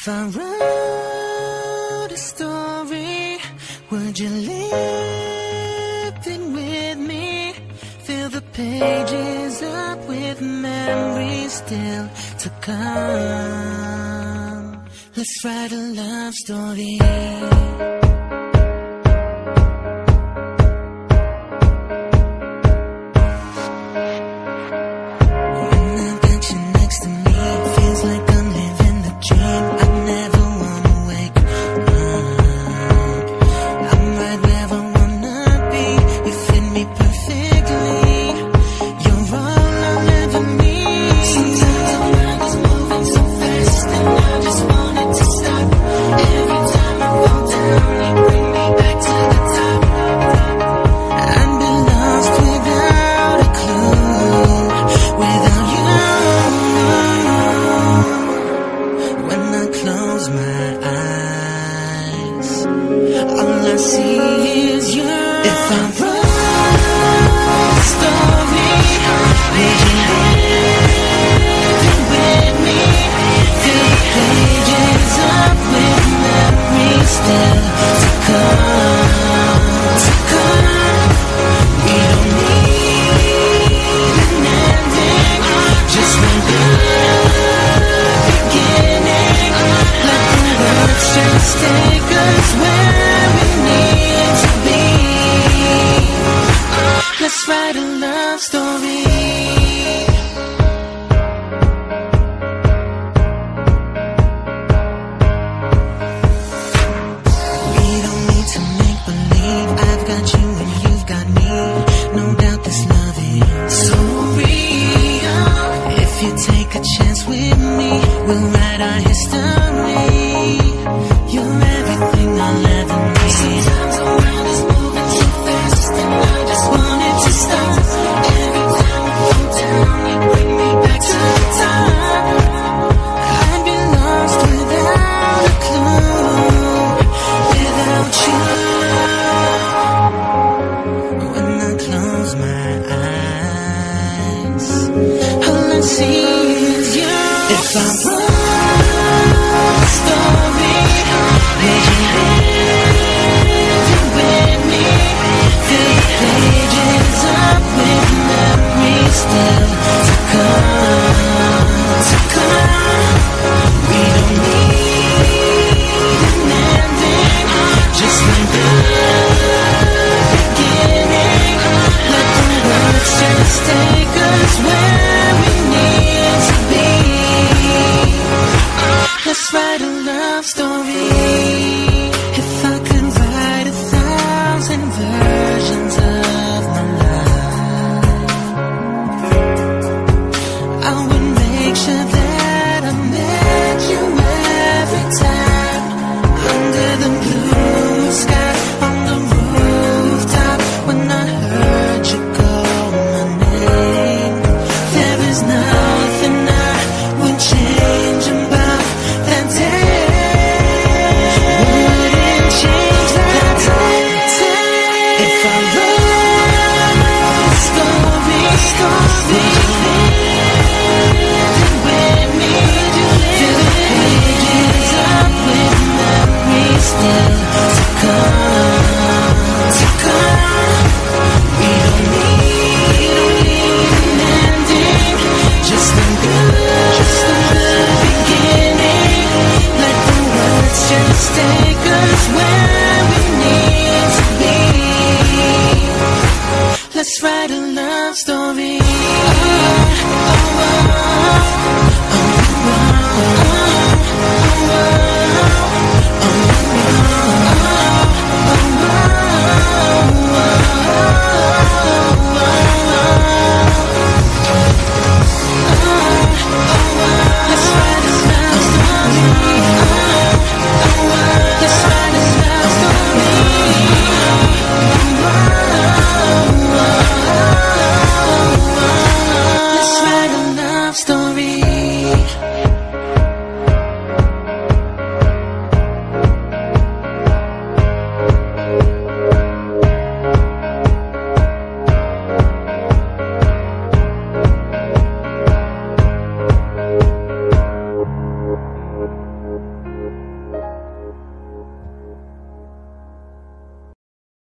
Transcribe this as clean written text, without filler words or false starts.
If I wrote a story, would you live it with me? Fill the pages up with memories still to come. Let's write a love story. Let's write a love story. We don't need to make believe. I've got you and you've got me. No doubt this love is so real. If you take a chance with me, we'll write our history. You're everything I'll ever need. Sometimes the world is moving too fast and I just want it to stop. Every time I fall down, you bring me back to the top. I'd be lost without a clue, without you. When I close my eyes, all I see is you. If I wrote a story, would you live it with me? Fill the pages up with memories still to come, to come. We don't need an ending, just like the beginning. Let the words just take us where we need to be. Let's write a love story. If I could write 1,000 versions of my life, I would make sure that I met you every time. Under the blue sky, on the rooftop, when I heard you call my name. There is nothing I would change about that day. Wouldn't change that day. If I wrote a story, would you live it with me? Fill the pages up with memories still to come, to come. We don't need an ending, just like the beginning. Let the words just take us where we need to be. Let's write a love story.